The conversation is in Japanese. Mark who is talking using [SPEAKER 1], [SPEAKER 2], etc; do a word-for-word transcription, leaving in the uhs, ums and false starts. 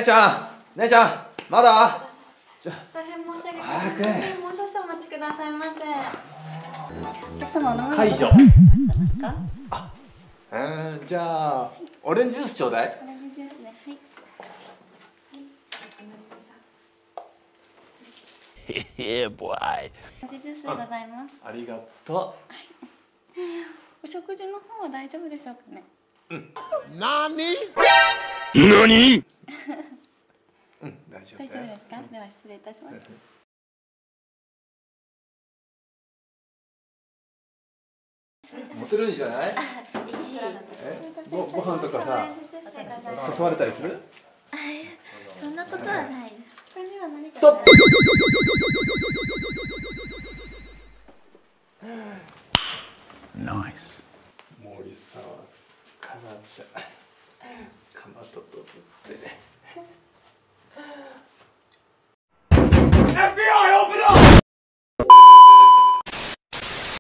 [SPEAKER 1] 姉ちゃん、姉ちゃん、まだ？
[SPEAKER 2] 大変申し訳ございません。もう少々お待ちくださいませ。お客様お飲み物
[SPEAKER 1] 解除。
[SPEAKER 2] ですか？
[SPEAKER 1] あ、えー、じゃあオレンジジュースちょうだい。
[SPEAKER 2] オレンジジュースね。はい。
[SPEAKER 3] へへ、ボーイ。
[SPEAKER 2] オレンジジュースでございます。
[SPEAKER 1] ありがと
[SPEAKER 2] お食事の方は大丈夫でしょうかね。
[SPEAKER 1] う。うん。
[SPEAKER 3] なに？なに？
[SPEAKER 1] うん、大丈夫
[SPEAKER 2] 大丈
[SPEAKER 1] だよ。
[SPEAKER 2] 夫ですか？では失礼いたします。
[SPEAKER 1] モテるんじゃない？え、ご、ご飯とかさ、誘われたりする？
[SPEAKER 4] そんなことはないです。
[SPEAKER 1] ストップ。
[SPEAKER 3] ナイス。
[SPEAKER 1] 森沢かなちゃん、かまととって。